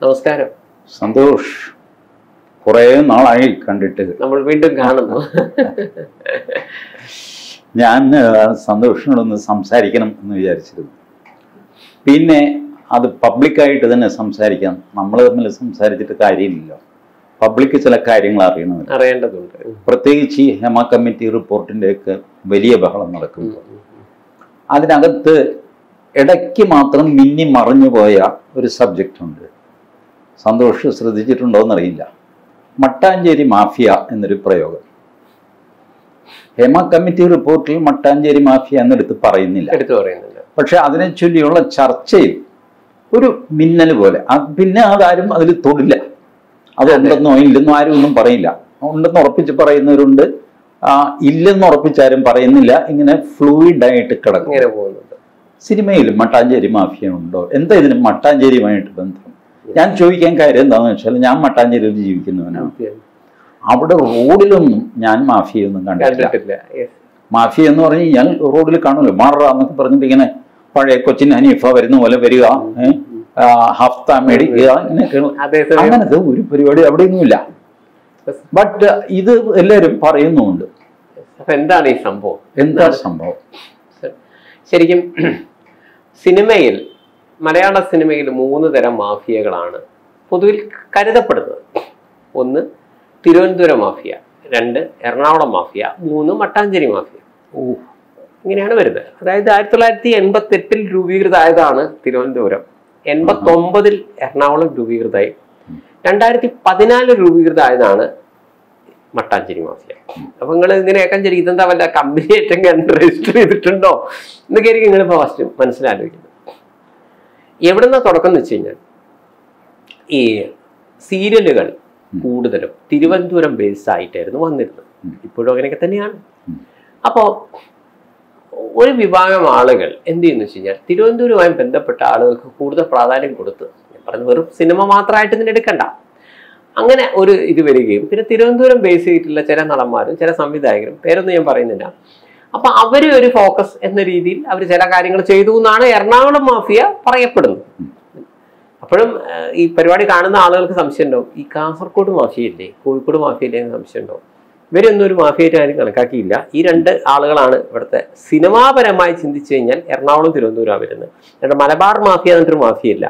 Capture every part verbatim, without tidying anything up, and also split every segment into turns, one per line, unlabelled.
നമസ്കാരം.
സന്തോഷ്, കുറേ നാളായി കണ്ടിട്ട്.
നമ്മൾ വീണ്ടും കാണുന്നു.
ഞാൻ സന്തോഷിനോടൊന്ന് സംസാരിക്കണം എന്ന് വിചാരിച്ചിരുന്നു. പിന്നെ അത് പബ്ലിക്കായിട്ട് തന്നെ സംസാരിക്കാം. നമ്മൾ തമ്മിൽ സംസാരിച്ചിട്ട് കാര്യമില്ലല്ലോ. പബ്ലിക്ക് ചില കാര്യങ്ങൾ അറിയണം,
അറിയേണ്ടതുണ്ട്.
പ്രത്യേകിച്ച് ഈ ഹെമ കമ്മിറ്റി റിപ്പോർട്ടിൻ്റെയൊക്കെ വലിയ ബഹളം നടക്കുന്നു. അതിനകത്ത് ഇടയ്ക്ക് മാത്രം മിന്നി മറിഞ്ഞു പോയ ഒരു സബ്ജക്റ്റ് ഉണ്ട്. സന്തോഷ് ശ്രദ്ധിച്ചിട്ടുണ്ടോ എന്നറിയില്ല. മട്ടാഞ്ചേരി മാഫിയ എന്നൊരു പ്രയോഗം. ഹെമ കമ്മിറ്റി റിപ്പോർട്ടിൽ മട്ടാഞ്ചേരി മാഫിയ എന്നെടുത്ത് പറയുന്നില്ല,
എടുത്തു പറയുന്നില്ല.
പക്ഷെ അതിനെ ചൊല്ലിയുള്ള ചർച്ചയിൽ ഒരു മിന്നൽ പോലെ. പിന്നെ അതാരും അതിൽ തൊടില്ല. അതുണ്ടെന്നോ ഇല്ലെന്നോ ആരും ഒന്നും പറയില്ല. ഉണ്ടെന്ന് ഉറപ്പിച്ച് പറയുന്നവരുണ്ട്, ഇല്ലെന്ന് ഉറപ്പിച്ചാരും പറയുന്നില്ല. ഇങ്ങനെ ഫ്ലൂയിഡായിട്ട് കിടക്കും. സിനിമയിൽ മട്ടാഞ്ചേരി മാഫിയ ഉണ്ടോ? എന്താ ഇതിന് മട്ടാഞ്ചേരിയുമായിട്ട് ബന്ധം? ഞാൻ ചോദിക്കാൻ കാര്യം എന്താണെന്ന് വെച്ചാൽ, ഞാൻ മട്ടാഞ്ചേരിയിൽ ജീവിക്കുന്നവനാണ്. അവിടെ റോഡിലൊന്നും ഞാൻ മാഫിയൊന്നും കണ്ടിട്ടില്ല. മാഫിയ എന്ന് പറഞ്ഞു കഴിഞ്ഞാൽ റോഡിൽ കാണുമല്ലോ, മാറ എന്നൊക്കെ പറഞ്ഞിട്ട് ഇങ്ങനെ പഴയ കൊച്ചിൻ ഹനീഫ വരുന്ന പോലെ വരിക, ഹഫ്ത മേടിക്കുക, അങ്ങനെയൊക്കെ. അങ്ങനത്തെ ഒരു പരിപാടി അവിടെയൊന്നുമില്ല. ബട്ട് ഇത് എല്ലാവരും പറയുന്നുണ്ട്.
എന്താണ് ഈ സംഭവം?
എന്താ സംഭവം?
ശരിക്കും സിനിമയിൽ, മലയാള സിനിമയിൽ മൂന്ന് തരം മാഫിയകളാണ് പൊതുവിൽ കരുതപ്പെടുന്നത്. ഒന്ന് തിരുവനന്തപുരം മാഫിയ, രണ്ട് എറണാകുളം മാഫിയ, മൂന്ന് മട്ടാഞ്ചേരി മാഫിയ. ഓ, ഇങ്ങനെയാണ് വരുന്നത്. അതായത് ആയിരത്തി തൊള്ളായിരത്തി എൺപത്തി എട്ടിൽ രൂപീകൃതമായതാണ് തിരുവനന്തപുരം. എൺപത്തി ഒമ്പതിൽ എറണാകുളം രൂപീകൃതമായി. രണ്ടായിരത്തി പതിനാലിൽ രൂപീകൃതമായതാണ് മട്ടാഞ്ചേരി മാഫിയ. അപ്പൊ നിങ്ങൾ ഇങ്ങനെ കേൾക്കാൻ ശരി, ഇതെന്താ വല്ല കമ്പനി ഏറ്റവും രജിസ്റ്റർ ചെയ്തിട്ടുണ്ടോ എന്നൊക്കെ ആയിരിക്കും നിങ്ങളിപ്പോ ഫസ്റ്റ് മനസ്സിലാലോചിക്കുന്നത്. എവിടുന്ന തുടക്കം എന്ന് വെച്ച് കഴിഞ്ഞാൽ, ഈ സീരിയലുകൾ കൂടുതലും തിരുവനന്തപുരം ബേസ് ആയിട്ടായിരുന്നു വന്നിരുന്നത്. ഇപ്പോഴും അങ്ങനെയൊക്കെ തന്നെയാണ്. അപ്പോൾ ഒരു വിഭാഗം ആളുകൾ എന്ത് ചെയ്യുന്നു വെച്ച് കഴിഞ്ഞാൽ, തിരുവനന്തപുരവുമായി ബന്ധപ്പെട്ട ആളുകൾക്ക് കൂടുതൽ പ്രാധാന്യം കൊടുത്ത്, ഞാൻ പറഞ്ഞത് വെറും സിനിമ മാത്രമായിട്ട് ഇതിന് എടുക്കണ്ട, അങ്ങനെ ഒരു ഇത് വരികയും, പിന്നെ തിരുവനന്തപുരം ബേസ് ചെയ്തിട്ടുള്ള ചില നടന്മാരും ചില സംവിധായകരും, പേരൊന്നും ഞാൻ പറയുന്നില്ല, അപ്പൊ അവര് ഒരു ഫോക്കസ് എന്ന രീതിയിൽ അവർ ചില കാര്യങ്ങൾ ചെയ്തു എന്നാണ് എറണാകുളം മാഫിയ പറയപ്പെടുന്നത്. അപ്പോഴും ഈ പരിപാടി കാണുന്ന ആളുകൾക്ക് സംശയം ഉണ്ടാവും, ഈ കാസർഗോഡ് മാഫിയയില്ലേ, കോഴിക്കോട് മാഫിയയില്ലേ എന്ന് സംശയം ഉണ്ടാവും. ഇവരൊന്നും ഒരു മാഫിയായിട്ട് ആരും കണക്കാക്കിയില്ല. ഈ രണ്ട് ആളുകളാണ് ഇവിടുത്തെ സിനിമാപരമായി ചിന്തിച്ചു കഴിഞ്ഞാൽ എറണാകുളം തിരുവനന്തപുരം വരുന്നത്. എന്നിട്ട് മലബാർ മാഫിയ എന്നിട്ടൊരു മാഫിയയില്ല.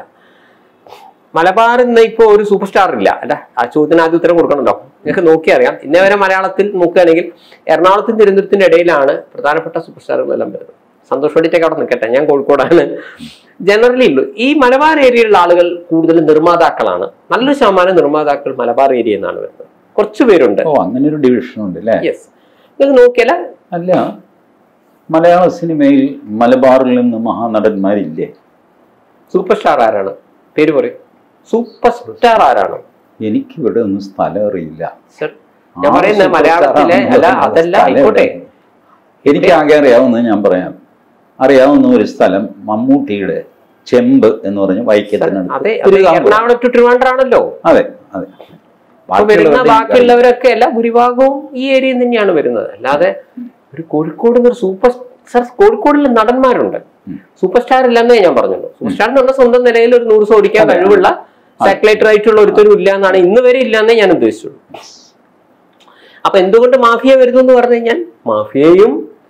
മലബാർ ഇന്ന് ഇപ്പോൾ ഒരു സൂപ്പർ സ്റ്റാർ ഇല്ല അല്ല. ആ ചോദ്യത്തിന് ആദ്യം ഉത്തരം കൊടുക്കണമല്ലോ. നിങ്ങൾക്ക് നോക്കി അറിയാം. ഇന്നേ വരെ മലയാളത്തിൽ നോക്കുകയാണെങ്കിൽ എറണാകുളത്തിനും തിരുവനന്തപുരത്തിന്റെ ഇടയിലാണ് പ്രധാനപ്പെട്ട സൂപ്പർ സ്റ്റാറുകളെല്ലാം വരുന്നത്. സന്തോഷ് പണ്ഡിറ്റൊക്കെ അവിടെ നിൽക്കട്ടെ, ഞാൻ കോഴിക്കോടാണ്. ജനറലി ഉള്ളൂ ഈ മലബാർ ഏരിയയിലുള്ള ആളുകൾ കൂടുതലും നിർമ്മാതാക്കളാണ്. നല്ലൊരു ശതമാനം നിർമ്മാതാക്കൾ മലബാർ ഏരിയ എന്നാണ് വരുന്നത്. കുറച്ചു പേരുണ്ട്.
ഓ, അങ്ങനെ ഒരു ഡിവിഷൻ ഉണ്ട് അല്ലേ?
യെസ്. നിങ്ങൾക്ക് നോക്കിയാല
അല്ല, മലയാള സിനിമയിൽ മലബാറിൽ നിന്ന് മഹാനടന്മാരില്ലേ?
സൂപ്പർ സ്റ്റാർ ആരാണ്? പേര് പറയും. സൂപ്പർ സ്റ്റാർ ആരാണ്?
എനിക്ക് ഇവിടെ ഒന്നും സ്ഥലം അറിയില്ല.
ഞാൻ പറയുന്നത് മലയാളത്തിലെ അല്ല, അതല്ല ആയിക്കോട്ടെ.
എനിക്ക് ആകെ അറിയാവുന്നത് ഞാൻ പറയാം. അറിയാവുന്ന ഒരു സ്ഥലം മമ്മൂട്ടിയുടെ ചെമ്പ് എന്ന് പറഞ്ഞ വൈക്കത്തിനടുത്ത്.
എറണാകുളം ടു ട്രിവാൻഡ്രാണല്ലോ.
അതെ അതെ.
വരുന്ന ബാക്കിയുള്ളവരൊക്കെ അല്ല, ഭൂരിഭാഗവും ഈ ഏരിയയിൽ തന്നെയാണ് വരുന്നത്. അല്ലാതെ ഒരു കോഴിക്കോട് എന്നൊരു സൂപ്പർ സ്റ്റാർ, കോഴിക്കോടിലെ നടന്മാരുണ്ട്, സൂപ്പർ സ്റ്റാർ ഇല്ലെന്നേ ഞാൻ പറഞ്ഞുള്ളൂ. സൂപ്പർ സ്റ്റാർ എന്ന് പറഞ്ഞ സ്വന്തം നിലയിൽ ഒരു നൂറ് ദിവസം ഓടിക്കാൻ കഴിവുള്ള സാറ്റലൈറ്റ് ആയിട്ടുള്ള ഒരുത്തരും ഇല്ല എന്നാണ്, ഇന്ന് വരെ ഇല്ലാന്നേ ഞാൻ ഉദ്ദേശിച്ചുള്ളൂ. അപ്പൊ എന്തുകൊണ്ട് മാഫിയ വരുന്നു എന്ന് പറഞ്ഞു കഴിഞ്ഞാൽ, മാഫിയയും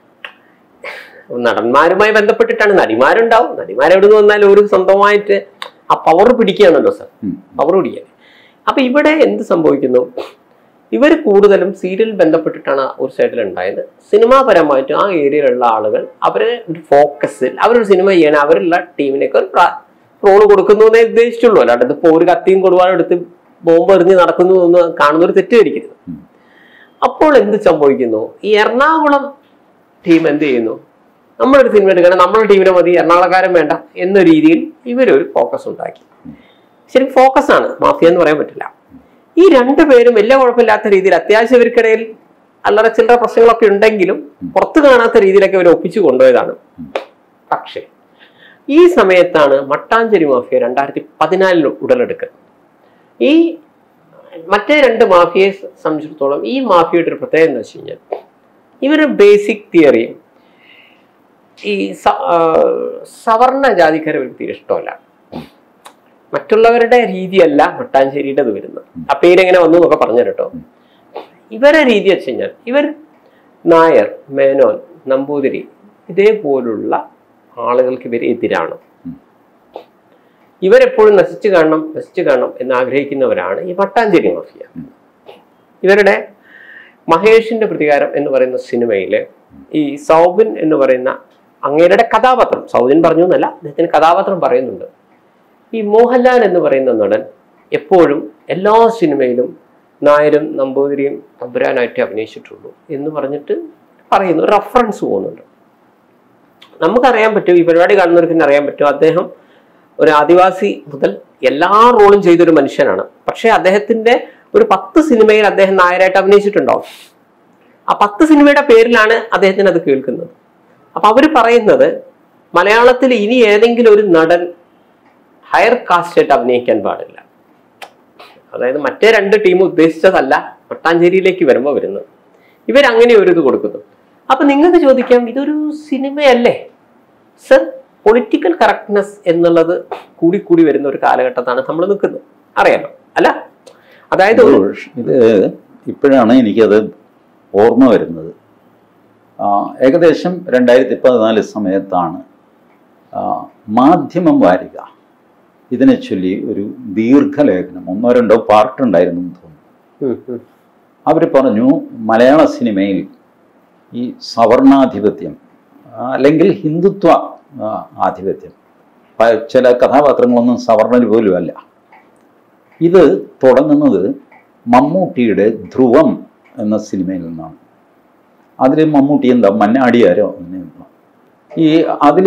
നടന്മാരുമായി ബന്ധപ്പെട്ടിട്ടാണ്. നടിമാരുണ്ടാവും, നടിമാരെവിടെ നിന്ന് വന്നാലും ഒരു സ്വന്തമായിട്ട് ആ പവർ പിടിക്കുകയാണല്ലോ സാർ, പവർ പിടിക്കാൻ. അപ്പൊ ഇവിടെ എന്ത് സംഭവിക്കുന്നു, ഇവർ കൂടുതലും സീരിയൽ ബന്ധപ്പെട്ടിട്ടാണ് ഒരു സൈഡിൽ ഉണ്ടായത്. സിനിമാപരമായിട്ട് ആ ഏരിയയിലുള്ള ആളുകൾ അവരെ ഫോക്കസിൽ അവരൊരു സിനിമ ചെയ്യണം, അവരുള്ള ടീമിനൊക്കെ ഒരു റോള് കൊടുക്കുന്നു എന്നേ ഉദ്ദേശിച്ചുള്ളൂ. അല്ലാണ്ട് ഇതിപ്പോ ഒരു കത്തിയും കൊടുവാനും എടുത്ത് ബോംബ് എറിഞ്ഞ് നടക്കുന്നു എന്ന് കാണുന്നൊരു തെറ്റിദ്ധരിക്കരുത്. അപ്പോൾ എന്ത് സംഭവിക്കുന്നു, ഈ എറണാകുളം ടീം എന്ത് ചെയ്യുന്നു, നമ്മളൊരു സിനിമ എടുക്കണം, നമ്മളെ ടീമിനെ മതി, എറണാകുളക്കാരൻ വേണ്ട എന്ന രീതിയിൽ ഇവരൊരു ഫോക്കസ് ഉണ്ടാക്കി. ശരി, ഫോക്കസ് ആണ്, മാഫിയ എന്ന് പറയാൻ പറ്റില്ല. ഈ രണ്ടുപേരും വലിയ കുഴപ്പമില്ലാത്ത രീതിയിൽ, അത്യാവശ്യം ഇവർക്കിടയിൽ അല്ലറ ചില്ലറ പ്രശ്നങ്ങളൊക്കെ ഉണ്ടെങ്കിലും പുറത്തു കാണാത്ത രീതിയിലൊക്കെ അവർ ഒപ്പിച്ചു കൊണ്ടുപോയതാണ്. പക്ഷേ ഈ സമയത്താണ് മട്ടാഞ്ചേരി മാഫിയ രണ്ടായിരത്തി പതിനാലിൽ ഉടലെടുക്കുന്നത്. ഈ മറ്റേ രണ്ട് മാഫിയയെ സംബന്ധിച്ചിടത്തോളം ഈ മാഫിയയുടെ ഒരു പ്രത്യേകത എന്ന് വെച്ച് കഴിഞ്ഞാൽ, ഇവരുടെ ബേസിക് തിയറി ഈ സവർണ ജാതിക്കാരെ ഒരു തീരെ ഇഷ്ടമല്ല. മറ്റുള്ളവരുടെ രീതിയല്ല മട്ടാഞ്ചേരിയുടെ വരുന്നത്. ആ പേരെങ്ങനെ വന്നു എന്നൊക്കെ പറഞ്ഞു കേട്ടോ. ഇവരെ രീതി വെച്ച് കഴിഞ്ഞാൽ ഇവർ നായർ, മേനോൻ, നമ്പൂതിരി ഇതേപോലുള്ള ആളുകൾക്ക് ഇവർ എതിരാണ്. ഇവരെപ്പോഴും നശിച്ചു കാണണം നശിച്ചു കാണണം എന്ന് ആഗ്രഹിക്കുന്നവരാണ് ഈ മട്ടാഞ്ചേരി മാഫിയ. ഇവരുടെ മഹേഷിന്റെ പ്രതികാരം എന്ന് പറയുന്ന സിനിമയില് ഈ സൗബിൻ എന്ന് പറയുന്ന അങ്ങേരുടെ കഥാപാത്രം, സൗബിൻ പറഞ്ഞു എന്നല്ല, അദ്ദേഹത്തിന് കഥാപാത്രം പറയുന്നുണ്ട്. ഈ മോഹൻലാൽ എന്ന് പറയുന്ന നടൻ എപ്പോഴും എല്ലാ സിനിമയിലും നായരും നമ്പൂതിരിയും തമ്പുരാനായിട്ട് അഭിനയിച്ചിട്ടുള്ളൂ എന്ന് പറഞ്ഞിട്ട് പറയുന്നു, റെഫറൻസ് പോകുന്നുണ്ട്. നമുക്കറിയാൻ പറ്റും, ഈ പരിപാടി കാണുന്നവർക്ക് അറിയാൻ പറ്റും, അദ്ദേഹം ഒരു ആദിവാസി മുതൽ എല്ലാ റോളും ചെയ്തൊരു മനുഷ്യനാണ്. പക്ഷെ അദ്ദേഹത്തിന്റെ ഒരു പത്ത് സിനിമയിൽ അദ്ദേഹം നായരായിട്ട് അഭിനയിച്ചിട്ടുണ്ടാവും. ആ പത്ത് സിനിമയുടെ പേരിലാണ് അദ്ദേഹത്തിന് അത് കേൾക്കുന്നത്. അപ്പൊ അവര് പറയുന്നത് മലയാളത്തിൽ ഇനി ഏതെങ്കിലും ഒരു നടൻ ഹയർ കാസ്റ്റ് ആയിട്ട് അഭിനയിക്കാൻ പാടില്ല. അതായത് മറ്റേ രണ്ട് ടീം ഉദ്ദേശിച്ചതല്ല മട്ടാഞ്ചേരിയിലേക്ക് വരുമ്പോൾ വരുന്നത്. ഇവരങ്ങനെ ഒരു ഇത് കൊടുക്കുന്നു. അപ്പൊ നിങ്ങൾക്ക് ചോദിക്കാം, ഇതൊരു സിനിമയല്ലേ സർ? പൊളിറ്റിക്കൽ കറക്റ്റ്നെസ് എന്നുള്ളത് കൂടി കൂടി വരുന്ന ഒരു കാലഘട്ടത്താണ് നമ്മൾ നിൽക്കുന്നത്, അറിയാലോ അല്ല? അതായത്
ഇത് ഇപ്പോഴാണ് എനിക്കത് ഓർമ്മ വരുന്നത്. ഏകദേശം രണ്ടായിരത്തി പതിനാല് സമയത്താണ് മാധ്യമം വാരിക ഇതിനെ ചൊല്ലി ഒരു ദീർഘലേഖനം, ഒന്നോ രണ്ടോ പാർട്ട് ഉണ്ടായിരുന്നു എന്ന് തോന്നുന്നു. അവർ പറഞ്ഞു മലയാള സിനിമയിൽ ഈ സവർണാധിപത്യം അല്ലെങ്കിൽ ഹിന്ദുത്വ ആധിപത്യം, ചില കഥാപാത്രങ്ങളൊന്നും സവർണർ പോലും അല്ല. ഇത് തുടങ്ങുന്നത് മമ്മൂട്ടിയുടെ ധ്രുവം എന്ന സിനിമയിൽ നിന്നാണ്. അതിൽ മമ്മൂട്ടി എന്താ മന്നാടിയാരോ എന്നെന്തോ, ഈ അതിൽ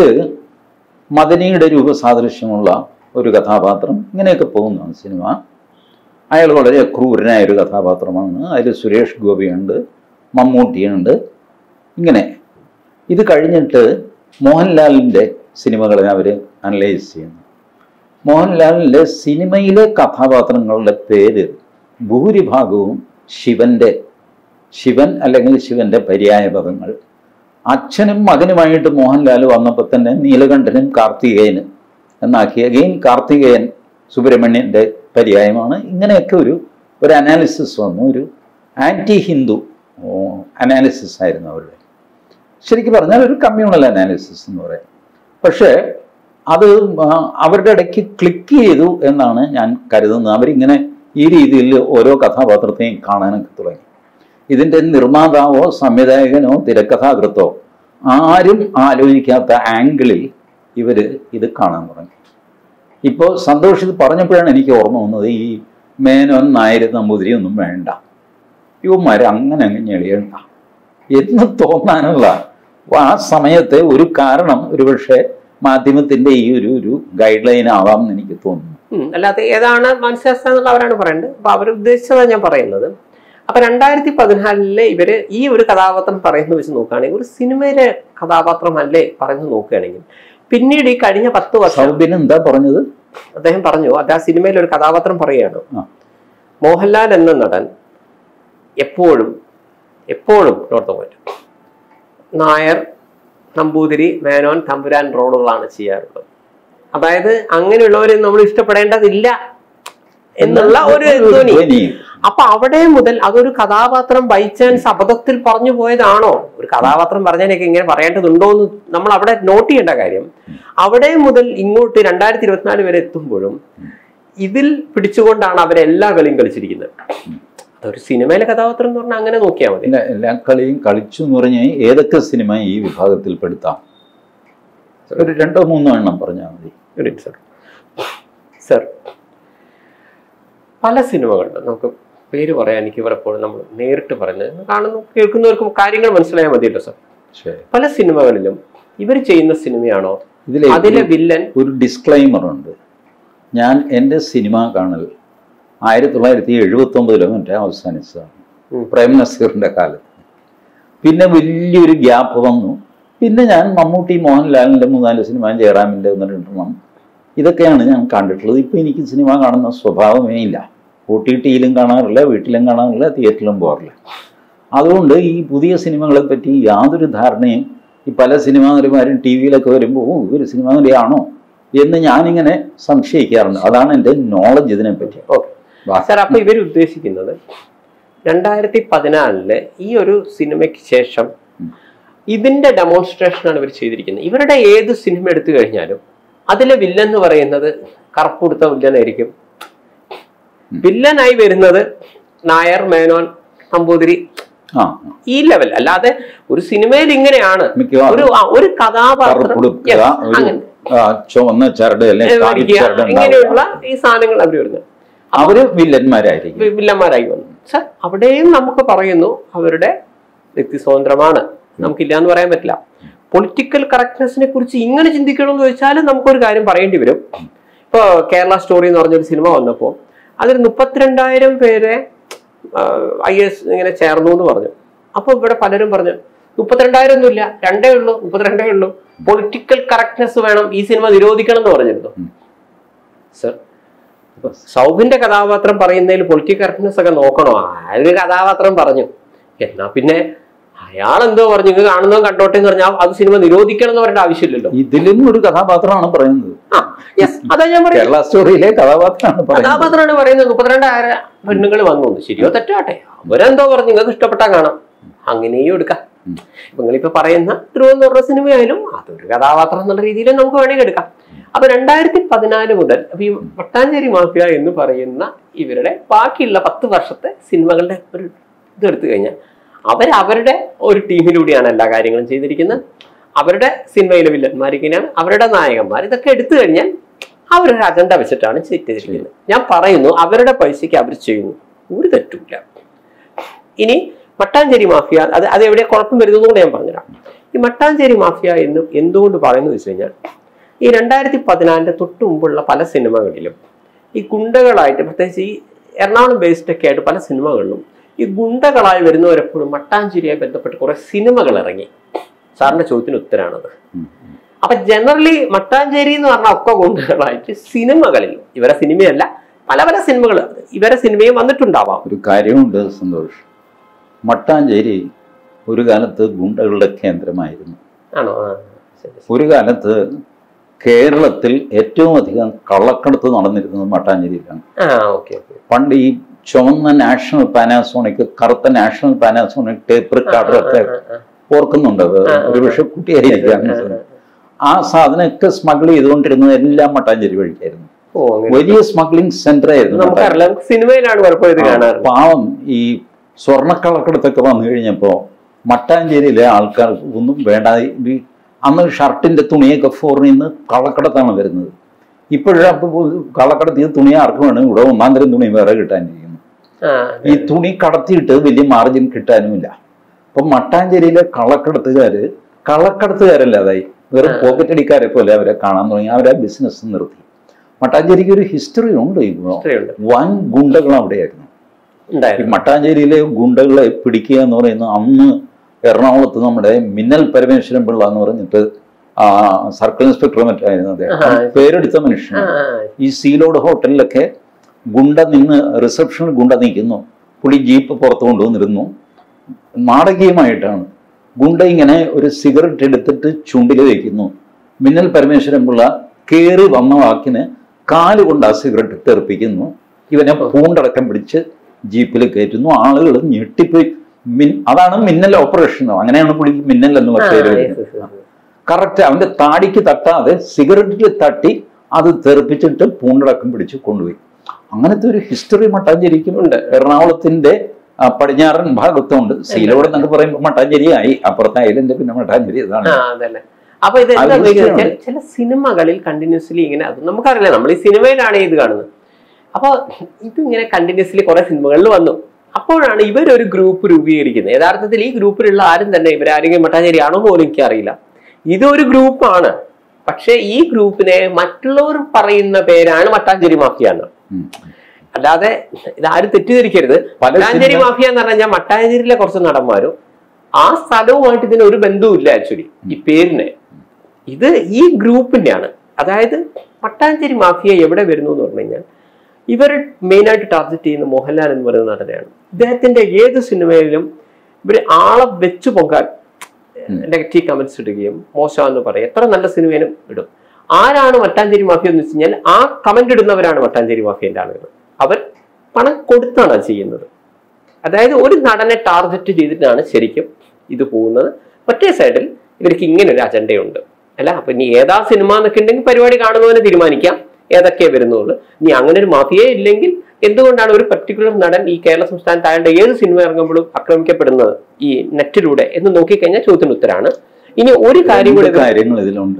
മദനിയുടെ രൂപസാദൃശ്യമുള്ള ഒരു കഥാപാത്രം, ഇങ്ങനെയൊക്കെ പോകുന്നതാണ് സിനിമ. അയാൾ വളരെ ക്രൂരനായ ഒരു കഥാപാത്രമാണ്. അതിൽ സുരേഷ് ഗോപിയുണ്ട്, മമ്മൂട്ടിയുണ്ട്. ഇങ്ങനെ ഇത് കഴിഞ്ഞിട്ട് മോഹൻലാലിൻ്റെ സിനിമകളെ അവർ അനലൈസ് ചെയ്യുന്നു. മോഹൻലാലിൻ്റെ സിനിമയിലെ കഥാപാത്രങ്ങളുടെ പേര് ഭൂരിഭാഗവും ശിവൻ്റെ ശിവൻ അല്ലെങ്കിൽ ശിവൻ്റെ പര്യായ പദങ്ങൾ. അച്ഛനും മകനുമായിട്ട് മോഹൻലാൽ വന്നപ്പോൾ തന്നെ നീലകണ്ഠനും കാർത്തികേയനും എന്നാക്കി. അഗെയിൻ കാർത്തികേയൻ സുബ്രഹ്മണ്യൻ്റെ പര്യായമാണ്. ഇങ്ങനെയൊക്കെ ഒരു ഒരു അനാലിസിസ് വന്നു. ഒരു ആൻറ്റി ഹിന്ദു അനാലിസിസ് ആയിരുന്നു അവരുടെ. ശരിക്കും പറഞ്ഞാൽ ഒരു കമ്മ്യൂണൽ അനാലിസിസ് എന്ന് പറയാം. പക്ഷേ അത് അവരുടെ ഇടയ്ക്ക് ക്ലിക്ക് ചെയ്തു എന്നാണ് ഞാൻ കരുതുന്നത്. അവരിങ്ങനെ ഈ രീതിയിൽ ഓരോ കഥാപാത്രത്തെയും കാണാനൊക്കെ തുടങ്ങി. ഇതിൻ്റെ നിർമ്മാതാവോ സംവിധായകനോ തിരക്കഥാകൃത്തോ ആരും ആലോചിക്കാത്ത ആംഗിളിൽ ഇവർ ഇത് കാണാൻ തുടങ്ങി. ഇപ്പോൾ സന്തോഷ് ഇത് പറഞ്ഞപ്പോഴാണ് എനിക്ക് ഓർമ്മ വന്നത്, ഈ മേനോൻ നായർ നമ്പൂതിരി ഒന്നും വേണ്ട, ഇവന്മാർ അങ്ങനെ അങ്ങ് ഞെളിയണ്ട എന്ന് തോന്നാനുള്ള ആ സമയത്തെ ഒരു കാരണം ഒരുപക്ഷെ മാധ്യമത്തിന്റെ ഈ ഒരു ഒരു ഗൈഡ് ലൈൻ ആവാം എന്ന് എനിക്ക് തോന്നുന്നു.
അല്ലാതെ ഏതാണ് മനസ്സിലാക്കുക എന്നുള്ള അവരാണ് പറയുന്നത്. അപ്പൊ അവരുദ്ദേശിച്ചതാണ് ഞാൻ പറയുന്നത്. അപ്പൊ രണ്ടായിരത്തി പതിനാലിലെ ഇവര് ഈ ഒരു കഥാപാത്രം പറയുന്നത് വെച്ച് നോക്കുകയാണെങ്കിൽ ഒരു സിനിമയിലെ കഥാപാത്രമല്ലേ പറയുന്നത് നോക്കുകയാണെങ്കിൽ, പിന്നീട് ഈ കഴിഞ്ഞ പത്ത് വർഷം
എന്താ പറഞ്ഞത്
അദ്ദേഹം പറഞ്ഞു, അത് ആ സിനിമയിൽ ഒരു കഥാപാത്രം പറയുകയാണ്. മോഹൻലാൽ എന്ന നടൻ എപ്പോഴും എപ്പോഴും നോർത്ത് പോയിട്ട് നായർ, നമ്പൂതിരി, മേനോൻ, തമ്പുരാൻ റോളുകളാണ് ചെയ്യാറുള്ളത്. അതായത് അങ്ങനെയുള്ളവരെ നമ്മൾ ഇഷ്ടപ്പെടേണ്ടതില്ല എന്നുള്ള ഒരു ധ്വനി. അപ്പൊ അവിടെ മുതൽ അതൊരു കഥാപാത്രം ബൈ ചാൻസ് അബദ്ധത്തിൽ പറഞ്ഞു പോയതാണോ? ഒരു കഥാപാത്രം പറഞ്ഞതിനൊക്കെ ഇങ്ങനെ പറയേണ്ടതുണ്ടോ എന്ന് നമ്മൾ അവിടെ നോട്ട് ചെയ്യേണ്ട കാര്യം. അവിടെ മുതൽ ഇങ്ങോട്ട് രണ്ടായിരത്തി ഇരുപത്തിനാല് വരെ എത്തുമ്പോഴും ഇതിൽ പിടിച്ചുകൊണ്ടാണ് അവരെല്ലാ കളിയും കളിച്ചിരിക്കുന്നത്. അതൊരു സിനിമയിലെ കഥാപാത്രം എന്ന് പറഞ്ഞാൽ അങ്ങനെ നോക്കിയാൽ മതി.
എല്ലാ കളിയും കളിച്ചു എന്ന് പറഞ്ഞാൽ ഏതൊക്കെ സിനിമ ഈ വിഭാഗത്തിൽ പെടുത്താം? ഒരു രണ്ടോ മൂന്നോ എണ്ണം പറഞ്ഞാൽ മതി.
സർ സർ പല സിനിമകളുണ്ട്, നമുക്ക് പേര് പറയാൻ എനിക്ക് പലപ്പോഴും നമ്മൾ നേരിട്ട് പറയുന്നത് കാണുന്നു കേൾക്കുന്നവർക്കും കാര്യങ്ങൾ മനസ്സിലായാൽ മതിയല്ലോ സർ. പല സിനിമകളിലും ഇവർ ചെയ്യുന്ന സിനിമയാണോ അതിലെ വില്ലൻ?
ഒരു ഡിസ്ക്ലൈമർ ഉണ്ട്. ഞാൻ എൻ്റെ സിനിമ കാണൽ ആയിരത്തി തൊള്ളായിരത്തി എഴുപത്തി ഒമ്പതിലോ മറ്റേ അവസാനിച്ചതാണ്, പ്രേം നസീറിൻ്റെ കാലത്ത്. പിന്നെ വലിയൊരു ഗ്യാപ്പ് വന്നു. പിന്നെ ഞാൻ മമ്മൂട്ടി മോഹൻലാലിൻ്റെ മൂന്നാല് സിനിമ, ജയറാമിൻ്റെ ഒന്ന് രണ്ടെണ്ണം, ഇതൊക്കെയാണ് ഞാൻ കണ്ടിട്ടുള്ളത്. ഇപ്പം എനിക്ക് സിനിമ കാണുന്ന സ്വഭാവമേ ഇല്ല. ഒ ടി ടിയിലും കാണാറില്ല, വീട്ടിലും കാണാറില്ല, തിയേറ്ററിലും പോകാറില്ല. അതുകൊണ്ട് ഈ പുതിയ സിനിമകളെ പറ്റി യാതൊരു ധാരണയും ഈ പല സിനിമാ നടിമാരും ടി വിയിലൊക്കെ വരുമ്പോൾ ഒരു സിനിമാ നടിയാണോ എന്ന് ഞാനിങ്ങനെ സംശയിക്കാറുണ്ട്. അതാണ് എൻ്റെ നോളജ് ഇതിനെപ്പറ്റി.
ഓക്കെ സാർ, അപ്പൊ ഇവർ ഉദ്ദേശിക്കുന്നത് രണ്ടായിരത്തി പതിനാലില് ഈ ഒരു സിനിമയ്ക്ക് ശേഷം ഇതിന്റെ ഡെമോൺസ്ട്രേഷനാണ് ഇവർ ചെയ്തിരിക്കുന്നത്. ഇവരുടെ ഏത് സിനിമ എടുത്തു കഴിഞ്ഞാലും അതിലെ വില്ലൻ എന്ന് പറയുന്നത് കറുപ്പുടുത്ത വില്ലനായിരിക്കും. വില്ലനായി വരുന്നത് നായർ, മേനോൻ, നമ്പൂതിരി, ഈ ലെവൽ. അല്ലാതെ ഒരു സിനിമയിൽ ഇങ്ങനെയാണ് ഒരു ഒരു കഥാപാത്രം ഇങ്ങനെയുള്ള ഈ സാധനങ്ങൾ അവർ വരുന്നത്
അവര് വില്ലന്മാരായിരിക്കും
വില്ലന്മാരായി വന്നു. സാർ, അവിടെയും നമുക്ക് പറയുന്നു അവരുടെ വ്യക്തി സ്വാതന്ത്ര്യമാണ്, നമുക്കില്ല എന്ന് പറയാൻ പറ്റില്ല. പൊളിറ്റിക്കൽ കറക്റ്റ്നെസ്സിനെ കുറിച്ച് ഇങ്ങനെ ചിന്തിക്കണമെന്ന് ചോദിച്ചാൽ നമുക്കൊരു കാര്യം പറയേണ്ടി വരും. ഇപ്പൊ കേരള സ്റ്റോറി എന്ന് പറഞ്ഞൊരു സിനിമ വന്നപ്പോൾ അതിൽ മുപ്പത്തിരണ്ടായിരം പേരെ ഐ എസ് ഇങ്ങനെ ചേർന്നു എന്ന് പറഞ്ഞു. അപ്പൊ ഇവിടെ പലരും പറഞ്ഞു മുപ്പത്തിരണ്ടായിരം ഒന്നും ഇല്ല, രണ്ടേ ഉള്ളൂ, മുപ്പത്തിരണ്ടേ ഉള്ളൂ, പൊളിറ്റിക്കൽ കറക്റ്റ്നെസ് വേണം, ഈ സിനിമ നിരോധിക്കണം എന്ന് പറഞ്ഞിരുന്നു. സർ, സൗബിന്റെ കഥാപാത്രം പറയുന്നതിൽ പൊളിറ്റിക്കൽ കറക്റ്റ്നെസ് ഒക്കെ നോക്കണോ? ആര് കഥാപാത്രം പറഞ്ഞു, എന്നാ പിന്നെ അയാൾ എന്തോ പറഞ്ഞു, നിങ്ങൾ കാണുന്നോ കണ്ടോട്ടെ എന്ന് പറഞ്ഞാൽ അത് സിനിമ നിരോധിക്കണം എന്ന് പറയേണ്ട ആവശ്യമില്ലല്ലോ.
ഇതിലും ഒരു കഥാപാത്രമാണ് പറയുന്നത്.
അതാ ഞാൻ പറയുന്നത്,
കേരള സ്റ്റോറിയിലെ കഥാപാത്രമാണ്
കഥാപാത്രമാണ് പറയുന്നത്. മുപ്പത്തിരണ്ടായിരം പെണ്ണുങ്ങൾ വന്നു, ശരിയോ തെറ്റാട്ടെ, അവരെന്തോ പറഞ്ഞു, നിങ്ങൾക്ക് ഇഷ്ടപ്പെട്ടാൽ കാണാം, അങ്ങനെയും എടുക്കാം. നിങ്ങളിപ്പോ പറയുന്ന ധ്രുവം എന്ന് പറഞ്ഞ സിനിമയായാലും അതൊരു കഥാപാത്രം എന്നുള്ള രീതിയിൽ നമുക്ക് വേണമെങ്കിൽ എടുക്കാം. അപ്പൊ രണ്ടായിരത്തി പതിനാല് മുതൽ അപ്പൊ ഈ മട്ടാഞ്ചേരി മാഫിയ എന്ന് പറയുന്ന ഇവരുടെ ബാക്കിയുള്ള പത്ത് വർഷത്തെ സിനിമകളുടെ ഒരു ഇതെടുത്തു കഴിഞ്ഞാൽ അവർ അവരുടെ ഒരു ടീമിലൂടെയാണ് എല്ലാ കാര്യങ്ങളും ചെയ്തിരിക്കുന്നത്. അവരുടെ സിനിമയിലെ വില്ലന്മാർ ഇങ്ങനെയാണ്, അവരുടെ നായകന്മാർ, ഇതൊക്കെ എടുത്തു കഴിഞ്ഞാൽ അവരൊരു അജണ്ട വെച്ചിട്ടാണ് ചെയ്തിരിക്കുന്നത്. ഞാൻ പറയുന്നു, അവരുടെ പൈസയ്ക്ക് അവർ ചെയ്യുന്നു, ഒരു തെറ്റുമില്ല. ഇനി മട്ടാഞ്ചേരി മാഫിയ അത് അത് എവിടെ കുഴപ്പം വരുന്നതും കൂടെ ഞാൻ പറഞ്ഞുതരാം. ഈ മട്ടാഞ്ചേരി മാഫിയ എന്ന് എന്തുകൊണ്ട് പറയുന്നത് വെച്ച് കഴിഞ്ഞാൽ ഈ രണ്ടായിരത്തി പതിനാലിന്റെ തൊട്ട് മുമ്പുള്ള പല സിനിമകളിലും ഈ ഗുണ്ടകളായിട്ട്, പ്രത്യേകിച്ച് ഈ എറണാകുളം ബേസ്ഡ് ഒക്കെ ആയിട്ട് പല സിനിമകളിലും ഈ ഗുണ്ടകളായി വരുന്നവരെപ്പോഴും മട്ടാഞ്ചേരിയായി ബന്ധപ്പെട്ട് കുറെ സിനിമകൾ ഇറങ്ങി. സാറിന്റെ ചോദ്യത്തിന് ഉത്തരാണത്. അപ്പൊ ജനറലി മട്ടാഞ്ചേരി എന്ന് പറഞ്ഞാൽ ഒക്കെ ഗുണ്ടകളായിട്ട് സിനിമകളിൽ, ഇവരെ സിനിമയല്ല പല പല സിനിമകൾ, ഇവരെ സിനിമയും വന്നിട്ടുണ്ടാവാം.
ഒരു കാര്യമുണ്ട് സന്തോഷ്, മട്ടാഞ്ചേരി ഒരു കാലത്ത് ഗുണ്ടകളുടെ കേന്ദ്രമായിരുന്നു.
ആണോ?
ഒരു കാലത്ത് കേരളത്തിൽ ഏറ്റവും അധികം കള്ളക്കടത്ത് നടന്നിരുന്നത് മട്ടാഞ്ചേരിയിലാണ്. പണ്ട് ഈ ചുവന്ന നാഷണൽ പാനാസോണിക്, കറുത്ത നാഷണൽ പാനാസോണിക് ടേപ്പ് റെക്കോർഡറൊക്കെ ഓർക്കുന്നുണ്ട്, ഒരു പക്ഷെ കുട്ടിയായിരിക്കാം. ആ സാധനമൊക്കെ സ്മഗിൾ ചെയ്തുകൊണ്ടിരുന്നത് എല്ലാം മട്ടാഞ്ചേരി വഴിക്കായിരുന്നു. വലിയ സ്മഗ്ലിംഗ് സെന്റർ ആയിരുന്നു. പാവം ഈ സ്വർണ്ണക്കള്ളക്കടത്തൊക്കെ വന്നു കഴിഞ്ഞപ്പോ മട്ടാഞ്ചേരിയിലെ ആൾക്കാർ ഒന്നും വേണ്ട. അന്ന് ഷർട്ടിന്റെ തുണിയൊക്കെ ഫോറിനിൽ നിന്ന് കള്ളക്കടത്താണ് വരുന്നത്. ഇപ്പോഴാ കള്ളക്കടത്ത് ഈ തുണി ആർക്കും വേണം, ഇവിടെ ഒന്നാം തരം തുണി വേറെ കിട്ടാനിരിക്കുന്നു. ഈ തുണി കടത്തിയിട്ട് വലിയ മാർജിൻ കിട്ടാനുമില്ല. അപ്പൊ മട്ടാഞ്ചേരിയിലെ കള്ളക്കടത്തുകാര് കള്ളക്കടത്തുകാരല്ലാതായി വെറും പോക്കറ്റ് അടിക്കാരെ പോലെ അവരെ കാണാൻ തുടങ്ങി. അവരെ ബിസിനസ് നിർത്തി. മട്ടാഞ്ചേരിക്ക് ഒരു ഹിസ്റ്ററി ഉണ്ട്. വൻ ഗുണ്ടകൾ അവിടെയായിരുന്നു. മട്ടാഞ്ചേരിയിലെ ഗുണ്ടകളെ പിടിക്കുക എന്ന് പറയുന്നത് അന്ന് എറണാകുളത്ത് നമ്മുടെ മിന്നൽ പരമേശ്വരൻ പിള്ള എന്ന് പറഞ്ഞിട്ട് സർക്കിൾ ഇൻസ്പെക്ടർ മറ്റായിരുന്നു അദ്ദേഹം, പേരെടുത്ത മനുഷ്യനാണ്. ഈ സീലോഡ് ഹോട്ടലിലൊക്കെ ഗുണ്ട നിന്ന്, റിസപ്ഷനിൽ ഗുണ്ട നിൽക്കുന്നു, പുള്ളി ജീപ്പ് പുറത്തു കൊണ്ടുവന്നിരുന്നു. നാടകീയമായിട്ടാണ് ഗുണ്ട ഇങ്ങനെ ഒരു സിഗരറ്റ് എടുത്തിട്ട് ചുണ്ടിൽ വയ്ക്കുന്നു. മിന്നൽ പരമേശ്വരൻ പിള്ള കയറി വന്ന വാക്കിന് കാലുകൊണ്ട് ആ സിഗരറ്റ് തെറിപ്പിക്കുന്നു. ഇവനെ പൂണ്ടടക്കം പിടിച്ച് ജീപ്പിൽ കയറ്റുന്നു. ആളുകൾ ഞെട്ടിപ്പോയി. മിൻ അതാണ് മിന്നൽ ഓപ്പറേഷൻ, അങ്ങനെയാണ് പുള്ളി മിന്നൽ എന്നുള്ള പേര് വരുന്നത്. കറക്റ്റ് അവന്റെ താടിക്ക് തട്ടാതെ സിഗരറ്റിൽ തട്ടി അത് തെറിപ്പിച്ചിട്ട് പൂണ്ടടക്കം പിടിച്ച് കൊണ്ടുപോയി. അങ്ങനത്തെ ഒരു ഹിസ്റ്ററി മട്ടാഞ്ചേരിക്കുന്നുണ്ട്. എറണാകുളത്തിന്റെ പടിഞ്ഞാറൻ ഭാഗത്തുണ്ട്. സീലോട് എന്നൊക്കെ പറയുമ്പോൾ മട്ടാഞ്ചേരി ആയി, അപ്പുറത്തെ ഐലൻഡ് പിന്നെ മട്ടാഞ്ചേരി ഇതാണ്.
അപ്പൊ ഇത് ചില സിനിമകളിൽ കണ്ടിന്യൂസ്ലി ഇങ്ങനെ, അത് നമുക്കറിയില്ല, നമ്മൾ ഈ സിനിമയിലാണ് ഇത് കാണുന്നത്. അപ്പൊ ഇതിങ്ങനെ കണ്ടിന്യൂസ്ലി കുറെ സിനിമകളിൽ വന്നു. അപ്പോഴാണ് ഇവരൊരു ഗ്രൂപ്പ് രൂപീകരിക്കുന്നത്. യഥാർത്ഥത്തിൽ ഈ ഗ്രൂപ്പിലുള്ള ആരും തന്നെ ഇവരാരെങ്കിലും മട്ടാഞ്ചേരി ആണോ എന്ന് പോലും എനിക്കറിയില്ല. ഇതൊരു ഗ്രൂപ്പാണ്. പക്ഷെ ഈ ഗ്രൂപ്പിനെ മറ്റുള്ളവർ പറയുന്ന പേരാണ് മട്ടാഞ്ചേരി മാഫിയ എന്ന്. അല്ലാതെ ഇതാരും തെറ്റിദ്ധരിക്കരുത്. മട്ടാഞ്ചേരി മാഫിയ എന്ന് പറഞ്ഞാൽ മട്ടാഞ്ചേരിയിലെ കുറച്ച് നടന്മാരും ആ സ്ഥലവുമായിട്ട് ഇതിന് ഒരു ബന്ധവുമില്ല. ആക്ച്വലി ഈ പേരിന് ഇത് ഈ ഗ്രൂപ്പിന്റെയാണ്. അതായത് മട്ടാഞ്ചേരി മാഫിയ എവിടെ വരുന്നു എന്ന് പറഞ്ഞു കഴിഞ്ഞാൽ ഇവർ മെയിനായിട്ട് ടാർഗറ്റ് ചെയ്യുന്ന മോഹൻലാൽ എന്ന് പറയുന്ന നടനെയാണ്. ഇദ്ദേഹത്തിന്റെ ഏത് സിനിമയിലും ഇവർ ആളെ വെച്ചു പൊങ്കാൻ നെഗറ്റീവ് കമന്റ്സ് ഇടുകയും മോശമെന്ന് പറയും. എത്ര നല്ല സിനിമയിലും ഇടും. ആരാണ് മട്ടാഞ്ചേരി മാഫിയ എന്ന് വെച്ച് കഴിഞ്ഞാൽ ആ കമന്റ് ഇടുന്നവരാണ് മട്ടാഞ്ചേരി മാഫിയന്റെ ആളുകൾ. അവർ പണം കൊടുത്താണ് അത് ചെയ്യുന്നത്. അതായത് ഒരു നടനെ ടാർഗറ്റ് ചെയ്തിട്ടാണ് ശരിക്കും ഇത് പോകുന്നത്. മറ്റേ സൈഡിൽ ഇവർക്ക് ഇങ്ങനെ ഒരു അജണ്ടയുണ്ട് അല്ല. അപ്പൊ ഇനി ഏതാ സിനിമ എന്നൊക്കെ ഉണ്ടെങ്കിൽ പരിപാടി കാണുന്നവന് തീരുമാനിക്കാം ഏതൊക്കെയേ വരുന്നുള്ളൂ. ഇനി അങ്ങനെ ഒരു മാഫിയേ ഇല്ലെങ്കിൽ എന്തുകൊണ്ടാണ് ഒരു പർട്ടിക്കുലർ നടൻ ഈ കേരള സംസ്ഥാനത്ത് അയാളുടെ ഏത് സിനിമ ഇറങ്ങുമ്പോഴും ആക്രമിക്കപ്പെടുന്നത് ഈ നെറ്റിലൂടെ എന്ന് നോക്കിക്കഴിഞ്ഞാൽ ചോദ്യത്തിന് ഉത്തരാണ്. ഇനി ഒരു കാര്യം കൂടി
കാര്യങ്ങൾ ഇതിലുണ്ട്.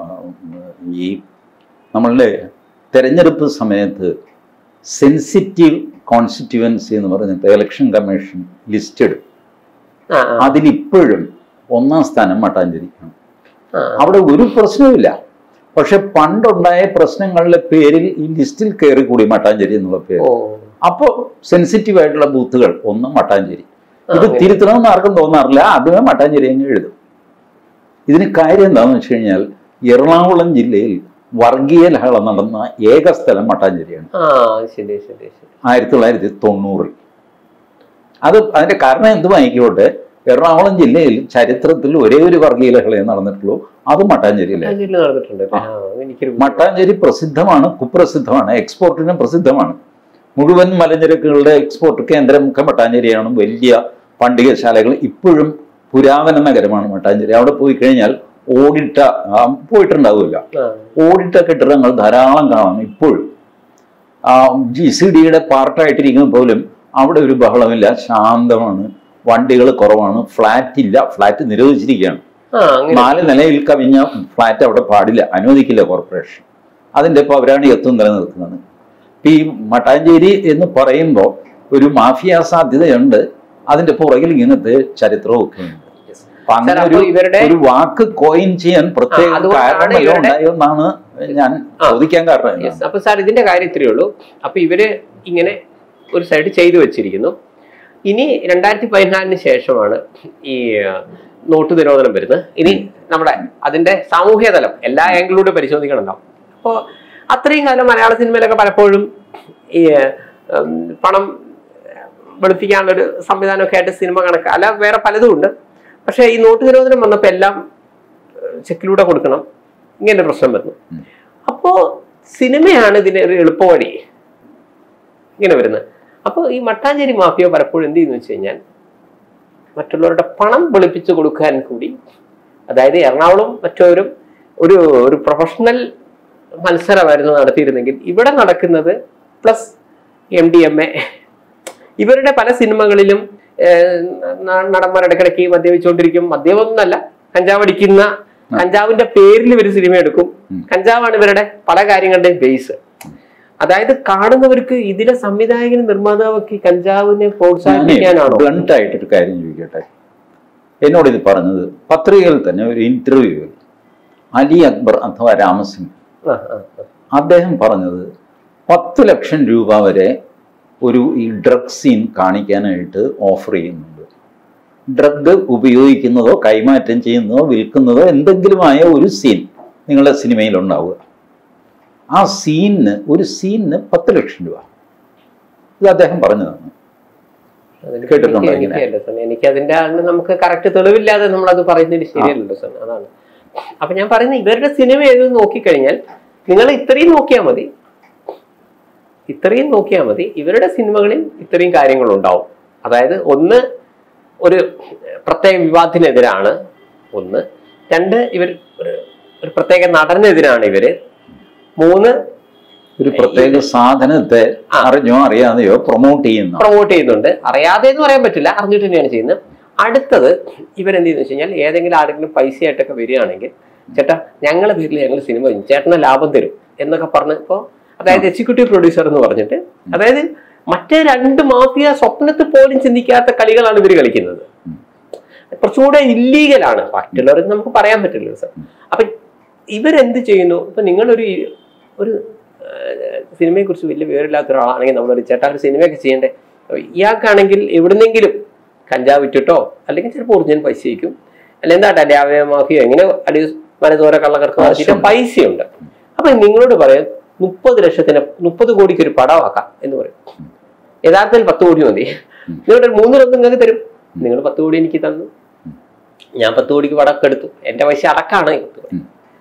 ഈ നമ്മളുടെ തെരഞ്ഞെടുപ്പ് സമയത്ത് സെൻസിറ്റീവ് കോൺസ്റ്റിറ്റ്യുവൻസി എന്ന് പറഞ്ഞിട്ട് ഇലക്ഷൻ കമ്മീഷൻ ലിസ്റ്റ് എടുക്കും. അതിലിപ്പോഴും ഒന്നാം സ്ഥാനം മട്ടാഞ്ചേരിക്കാണ്. അവിടെ ഒരു പ്രശ്നവുമില്ല. പക്ഷെ പണ്ടുണ്ടായ പ്രശ്നങ്ങളുടെ പേരിൽ ഈ ലിസ്റ്റിൽ കയറി കൂടി മട്ടാഞ്ചേരി എന്നുള്ള പേര്. അപ്പോൾ സെൻസിറ്റീവ് ആയിട്ടുള്ള ബൂത്തുകൾ ഒന്ന് മട്ടാഞ്ചേരി. ഇത് തിരുത്തണമെന്ന് ആർക്കും തോന്നാറില്ല. ആദ്യമേ മട്ടാഞ്ചേരി അങ്ങ് എഴുതും. ഇതിന് കാര്യം എന്താണെന്ന് വെച്ച് കഴിഞ്ഞാൽ എറണാകുളം ജില്ലയിൽ വർഗീയ ലഹള നടന്ന ഏക സ്ഥലം മട്ടാഞ്ചേരിയാണ് ആയിരത്തി തൊള്ളായിരത്തി തൊണ്ണൂറിൽ. അത് അതിന്റെ കാരണം എന്തുമായിക്കോട്ടെ, എറണാകുളം ജില്ലയിൽ ചരിത്രത്തിൽ ഒരേ ഒരു വർഗീയ ലഹളയെ നടന്നിട്ടുള്ളൂ. അത് മട്ടാഞ്ചേരിയിലാണ്. മട്ടാഞ്ചേരി പ്രസിദ്ധമാണ്, കുപ്രസിദ്ധമാണ്, എക്സ്പോർട്ടിനും പ്രസിദ്ധമാണ്. മുഴുവൻ മലഞ്ചരക്കുകളുടെ എക്സ്പോർട്ട് കേന്ദ്രമൊക്കെ മട്ടാഞ്ചേരിയാണ്. വലിയ പണ്ടികശാലകൾ ഇപ്പോഴും പുരാതന നഗരമാണ് മട്ടാഞ്ചേരി. അവിടെ പോയി കഴിഞ്ഞാൽ ഓടിട്ട പോയിട്ടുണ്ടാവില്ല ഓടിട്ട കെട്ടിടങ്ങൾ ധാരാളം കാണാം ഇപ്പോഴും. ജി സി ഡിയുടെ പാർട്ടായിട്ടിരിക്കുന്ന പോലും അവിടെ ഒരു ബഹളമില്ല, ശാന്തമാണ്, വണ്ടികൾ കുറവാണ്, ഫ്ലാറ്റ് ഇല്ല, ഫ്ലാറ്റ് നിരോധിച്ചിരിക്കുകയാണ്. നാല് നിലയിൽ കവിഞ്ഞ ഫ്ലാറ്റ് അവിടെ പാടില്ല, അനുവദിക്കില്ല കോർപ്പറേഷൻ. അതിൻ്റെ പൗരാണികത്വം നിലനിർത്തുന്നത്. ഈ മട്ടാഞ്ചേരി എന്ന് പറയുമ്പോൾ ഒരു മാഫിയ സാധ്യതയുണ്ട്. അതിന്റെ പുറകിൽ ഇങ്ങനത്തെ ചരിത്രവും ഒക്കെ ഉണ്ട്. അപ്പൊ അങ്ങനെ ഒരു വാക്ക് കോയിൻ ചെയ്യാൻ പ്രത്യേക കാരണമല്ലോ ഉണ്ടായോ എന്നാണ് ഞാൻ ചോദിക്കാൻ കാരണം.
അപ്പൊ സാർ ഇതിന്റെ കാര്യം ഇത്രയേ ഉള്ളൂ. അപ്പൊ ഇവര് ഇങ്ങനെ ഒരു സൈഡ് ചെയ്തു വെച്ചിരിക്കുന്നു. ഇനി രണ്ടായിരത്തി പതിനാലിന് ശേഷമാണ് ഈ നോട്ട് നിരോധനം വരുന്നത്. ഇനി നമ്മുടെ അതിന്റെ സാമൂഹ്യ തലം എല്ലാ ആംഗിളിലൂടെ പരിശോധിക്കണമല്ലോ. അപ്പോൾ അത്രയും കാലം മലയാള സിനിമയിലൊക്കെ പലപ്പോഴും ഈ പണം വെളുപ്പിക്കാനുള്ളൊരു സംവിധാനമൊക്കെ ആയിട്ട് സിനിമ കണക്ക് അല്ല വേറെ പലതും ഉണ്ട്. പക്ഷേ ഈ നോട്ട് നിരോധനം വന്നപ്പോൾ എല്ലാം ചെക്കിലൂടെ കൊടുക്കണം, ഇങ്ങനെ പ്രശ്നം വരുന്നു. അപ്പോൾ സിനിമയാണ് ഇതിന് ഒരു എളുപ്പവഴി ഇങ്ങനെ വരുന്നത്. അപ്പോൾ ഈ മട്ടാഞ്ചേരി മാഫിയ പലപ്പോഴും എന്ത് ചെയ്യുന്നു വെച്ച് കഴിഞ്ഞാൽ മറ്റുള്ളവരുടെ പണം വെളുപ്പിച്ച് കൊടുക്കാൻ കൂടി, അതായത് എറണാകുളം മറ്റവരും ഒരു ഒരു പ്രൊഫഷണൽ മത്സരമായിരുന്നു നടത്തിയിരുന്നെങ്കിൽ ഇവിടെ നടക്കുന്നത് plus M D M A. ഇവരുടെ പല സിനിമകളിലും നടന്മാർ ഇടയ്ക്കിടയ്ക്ക് മദ്യപിച്ചുകൊണ്ടിരിക്കും. മദ്യമൊന്നുമല്ല, കഞ്ചാവ് അടിക്കുന്ന, കഞ്ചാവിന്റെ പേരിൽ ഇവർ സിനിമ എടുക്കും. കഞ്ചാവാണ് ഇവരുടെ പല കാര്യങ്ങളുടെയും ബേസ്. അതായത് കാണുന്നവർക്ക് ഇതിലെ സംവിധായകനും നിർമ്മാതാവൊക്കെ കഞ്ചാവിനെ പ്രോത്സാഹിപ്പിക്കാനാണോ?
ബ്ലണ്ടായിട്ടൊരു കാര്യം ചോദിക്കട്ടെ. എന്നോട് ഇത് പറഞ്ഞത് പത്രികയിൽ തന്നെ ഒരു ഇന്റർവ്യൂവിൽ അലി അക്ബർ അഥവാ രാമസിംഗ് അദ്ദേഹം പറഞ്ഞത് പത്ത് ലക്ഷം രൂപ വരെ ഒരു ഈ ഡ്രഗ് സീൻ കാണിക്കാനായിട്ട് ഓഫർ ചെയ്യുന്നുണ്ട്. ഡ്രഗ് ഉപയോഗിക്കുന്നതോ കൈമാറ്റം ചെയ്യുന്നതോ വിൽക്കുന്നതോ എന്തെങ്കിലുമായ ഒരു സീൻ നിങ്ങളുടെ സിനിമയിൽ ഉണ്ടാവുക. ആ സീനിന് ഒരു സീനിന് പത്ത് ലക്ഷം രൂപ. ഇത് അദ്ദേഹം പറഞ്ഞതാണ്. കേട്ടിട്ടുണ്ടോ?
എനിക്ക് അതിന്റെ നമുക്ക് കറക്റ്റ് തെളിവില്ലാതെ നമ്മൾ അത് പറയുന്നതിന് ശരിയല്ലല്ലോ സാർ. അതാണ് അപ്പൊ ഞാൻ പറയുന്നത്, ഇവരുടെ സിനിമ ഏത് നോക്കിക്കഴിഞ്ഞാൽ നിങ്ങൾ ഇത്രയും നോക്കിയാൽ മതി, ഇത്രയും നോക്കിയാൽ മതി. ഇവരുടെ സിനിമകളിൽ ഇത്രയും കാര്യങ്ങളുണ്ടാവും. അതായത് ഒന്ന്, ഒരു പ്രത്യേക വിവാദത്തിനെതിരാണ്. ഒന്ന്, രണ്ട്, ഇവർ ഒരു പ്രത്യേക നടനെതിരാണ് ഇവര്. മൂന്ന്,
ഒരു പ്രത്യേക സാധനത്തെ അറിഞ്ഞോ അറിയാതെയോ പ്രൊമോട്ട് ചെയ്യുന്നു
പ്രൊമോട്ട് ചെയ്യുന്നുണ്ട്. അറിയാതെ എന്ന് പറയാൻ പറ്റില്ല, അറിഞ്ഞിട്ട് തന്നെയാണ് ചെയ്യുന്നത്. അടുത്തത് ഇവരെന്ത് ചെയ്യുന്ന വെച്ച് കഴിഞ്ഞാൽ ഏതെങ്കിലും ആരെങ്കിലും പൈസയായിട്ടൊക്കെ വരികയാണെങ്കിൽ, ചേട്ടാ ഞങ്ങളുടെ പേരിൽ ഞങ്ങൾ സിനിമ ചെയ്യും, ചേട്ടന് ലാഭം തരും എന്നൊക്കെ പറഞ്ഞ് ഇപ്പോൾ, അതായത് എക്സിക്യൂട്ടീവ് പ്രൊഡ്യൂസർ എന്ന് പറഞ്ഞിട്ട്, അതായത് മറ്റേ രണ്ട് മാഫിയ സ്വപ്നത്തിൽ പോലും ചിന്തിക്കാത്ത കളികളാണ് ഇവർ കളിക്കുന്നത്. കുറച്ചുകൂടെ ഇല്ലീഗലാണ്, മറ്റുള്ളവരെന്ന് നമുക്ക് പറയാൻ പറ്റില്ല സാർ. അപ്പൊ ഇവരെന്ത് ചെയ്യുന്നു? ഇപ്പൊ നിങ്ങളൊരു ഒരു സിനിമയെ കുറിച്ച് വലിയ വിവരമില്ലാത്ത ഒരാളാണെങ്കിൽ നമ്മളൊരു ചേട്ടാ ഒരു സിനിമയൊക്കെ ചെയ്യണ്ടേ, ഇയാൾക്കാണെങ്കിൽ എവിടുന്നെങ്കിലും കഞ്ചാവ് വിറ്റിട്ടോ അല്ലെങ്കിൽ ചിലപ്പോൾ ഒറിജിനൽ പൈസ വയ്ക്കും, അല്ല എന്താ അല്ലെ മാഫിയോ എങ്ങനെ അടി മനതോര കള്ളക്കർക്ക് നടത്തിയിട്ട് പൈസയുണ്ട്. അപ്പൊ നിങ്ങളോട് പറയാം മുപ്പത് ലക്ഷത്തിന് മുപ്പത് കോടിക്ക് ഒരു പടമാക്കാം എന്ന് പറയും. യഥാർത്ഥത്തിൽ പത്ത് കോടി മതി. നിങ്ങളുടെ മൂന്ന് രണ്ടും നിങ്ങൾക്ക് തരും. നിങ്ങൾ പത്ത് കോടി എനിക്ക് തന്നു, ഞാൻ പത്ത് കോടിക്ക് പടമൊക്കെ എടുത്തു, എന്റെ പൈസ അടക്കാണ്.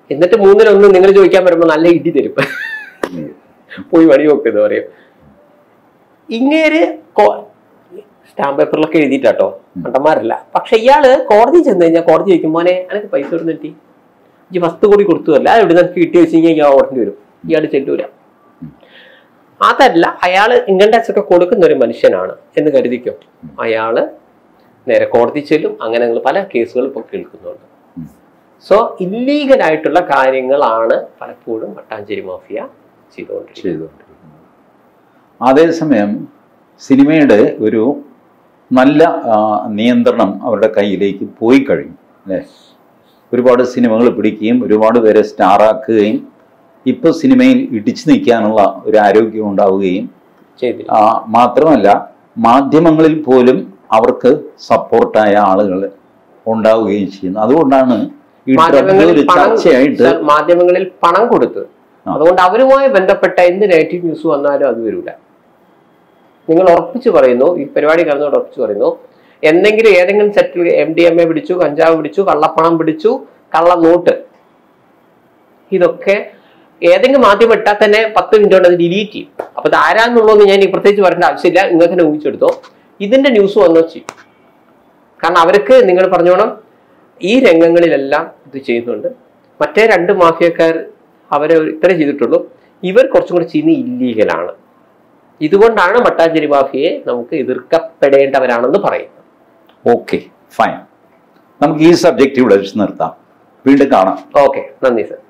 എന്നിട്ട് മൂന്നിലൊന്ന് നിങ്ങൾ ചോദിക്കാൻ വരുമ്പോൾ നല്ല ഇടി തരും, പോയി വഴി നോക്കുന്നത് പറയും. ഇങ്ങേര് സ്റ്റാമ്പ് പേപ്പറിലൊക്കെ എഴുതിയിട്ടാട്ടോ, മണ്ടന്മാരല്ല. പക്ഷെ ഇയാള് കോടതി ചെന്ന് കഴിഞ്ഞാൽ കോടതി ചോദിക്കും, മോനെ എനിക്ക് പൈസ എവിടെ നിന്ന് കിട്ടി, ഈ വസ്തു കൂടി കൊടുത്തതല്ല, എവിടെ നിന്ന് കിട്ടി വെച്ച് കഴിഞ്ഞാൽ ഇയാൾ ഓടേണ്ടി വരും, ഇയാൾ ചെല്ലൂല. അതല്ല, അയാള് ഇൻകം ടാക്സ് ഒക്കെ കൊടുക്കുന്ന ഒരു മനുഷ്യനാണ് എന്ന് കരുതിക്കും, അയാള് നേരെ കോടതി ചെല്ലും. അങ്ങനെ നിങ്ങൾ പല കേസുകൾ ഇപ്പോൾ കേൾക്കുന്നുണ്ട്. സോ ഇല്ലീഗൽ ആയിട്ടുള്ള കാര്യങ്ങളാണ് പലപ്പോഴും മട്ടാഞ്ചേരി മാഫിയ ചെയ്തുകൊണ്ടിരിക്കുന്നത്.
അതേസമയം സിനിമയുടെ ഒരു നല്ല നിയന്ത്രണം അവരുടെ കയ്യിലേക്ക് പോയി കഴിഞ്ഞു അല്ലേ? ഒരുപാട് സിനിമകൾ പിടിക്കുകയും ഒരുപാട് പേരെ സ്റ്റാറാക്കുകയും ഇപ്പോൾ സിനിമയിൽ ഇടിച്ചു നിൽക്കാനുള്ള ഒരു ആരോഗ്യം ഉണ്ടാവുകയും മാത്രമല്ല മാധ്യമങ്ങളിൽ പോലും അവർക്ക് സപ്പോർട്ടായ ആളുകൾ ഉണ്ടാവുകയും ചെയ്യുന്നു. അതുകൊണ്ടാണ് ഈ ഒരു ചർച്ചയായിട്ട്
മാധ്യമങ്ങളിൽ പണം കൊടുത്ത്, അതുകൊണ്ട് അവരുമായി ബന്ധപ്പെട്ട എന്ത് നെഗറ്റീവ് ന്യൂസ് വന്നാലും അത് വരില്ല. നിങ്ങൾ ഉറപ്പിച്ചു പറയുന്നു, ഈ പരിപാടി കാണുന്നതോട് ഉറപ്പിച്ചു പറയുന്നു, എന്തെങ്കിലും ഏതെങ്കിലും സെറ്റിൽ എം ഡി എം എ പിടിച്ചു, കഞ്ചാവ് പിടിച്ചു, കള്ളപ്പണം പിടിച്ചു, കള്ള നോട്ട്, ഇതൊക്കെ ഏതെങ്കിലും മാധ്യമം ഇട്ടാൽ തന്നെ പത്ത് മിനിറ്റ് കൊണ്ട് അത് ഡിലീറ്റ് ചെയ്യും. അപ്പൊ ഇത് ആരാന്നുള്ളതെന്ന് ഞാൻ ഈ പ്രത്യേകിച്ച് പറയേണ്ട ആവശ്യമില്ല, നിങ്ങൾക്ക് തന്നെ ഊഹിച്ചെടുത്തോ. ഇതിന്റെ ന്യൂസ് വന്നു ചെയ്യും. കാരണം അവർക്ക് നിങ്ങൾ പറഞ്ഞോണം ഈ രംഗങ്ങളിലെല്ലാം ഇത് ചെയ്യുന്നുണ്ട്. മറ്റേ രണ്ട് മാഫിയക്കാർ അവരെ ഇത്രേ ചെയ്തിട്ടുള്ളൂ, ഇവർ കുറച്ചും കൂടി ചെയ്യുന്ന ഇല്ലീഗലാണ്. ഇതുകൊണ്ടാണ് മട്ടാഞ്ചേരി മാഫിയയെ നമുക്ക് എതിർക്കപ്പെടേണ്ടവരാണെന്ന് പറയുന്നത്.
Okay, fine. നമുക്ക് ഈ സബ്ജക്റ്റ് ഇവിടെ വെച്ച് നിർത്താം. വീണ്ടും കാണാം.
ഓക്കെ, നന്ദി സർ.